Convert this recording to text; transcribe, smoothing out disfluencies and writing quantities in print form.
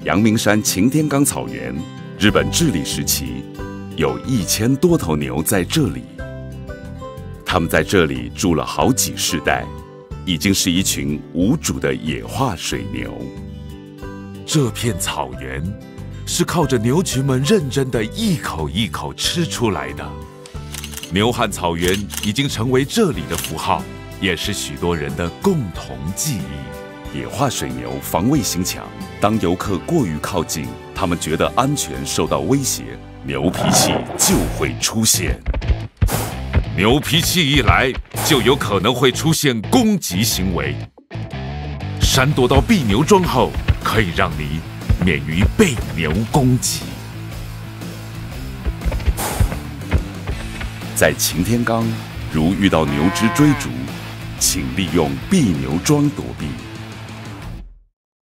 阳明山擎天岗草原，日本治理时期，有1000多头牛在这里。它们在这里住了好几世代，已经是一群无主的野化水牛。 这片草原是靠着牛群们认真的一口一口吃出来的。牛汉草原已经成为这里的符号，也是许多人的共同记忆。 野化水牛防卫心强，当游客过于靠近，它们觉得安全受到威胁，牛脾气就会出现。 牛脾气一来，就有可能会出现攻击行为。闪躲到避牛桩后，可以让你免于被牛攻击。 在擎天岗，如遇到牛只追逐，请利用避牛桩躲避。